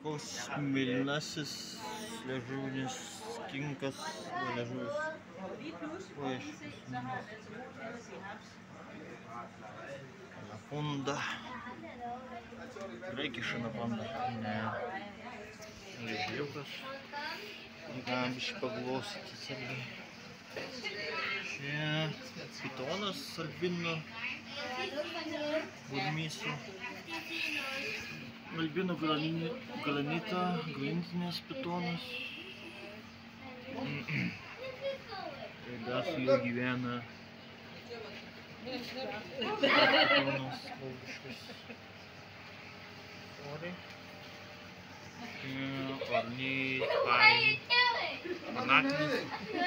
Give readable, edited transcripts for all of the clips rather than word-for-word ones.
Koks mėlynasis liežuvinis kinkas, liežuvis. Anakonda. Graikiška anakonda. Ne. Liežuviukas. Galim biškį paglostyti atsargiai. Čia pitonas albino burmysų. Albino granitinis pitonas. Dar su juo gyvena pitonas laukiškas. Ornatinis.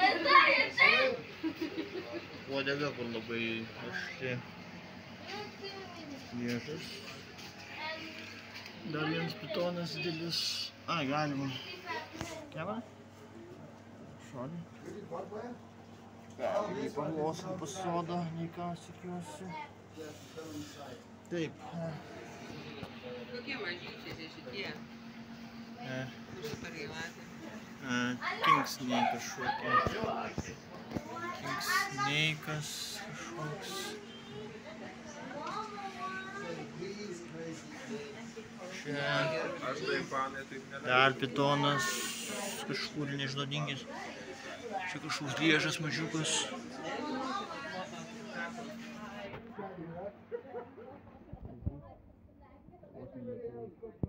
Uodega, kur labai aštri. Liežus. Dar vienas pitonas didelis. Ai, galima. Keva? Šodį. Jį paglosim pas sodą, nei ką sikiuosi. Taip. Kokie mažyčiai šitie? Kinksniai kažkokie. Kinksneikas kažkoks. Čia dar pitonas kažkur nežinodingis. Čia kažkoks driežas mažiukas.